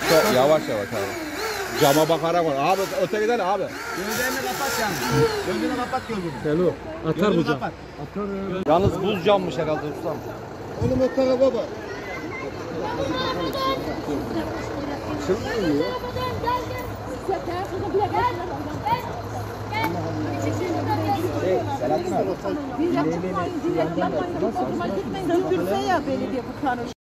Çok yavaş yavaş abi. Cama bakarak var. Abi öte gidelim abi. Gözlerini kapat yani. Gözünü kapat gözünü. Hello. Atar bu cam. Kapat. Yalnız buz cammış herhalde ustam. Oğlum o tarafa bak. Açılmıyor. Selahattin abi. Bir yapmayın, bir yapmayın. Söndürse ya belediye bu kanun.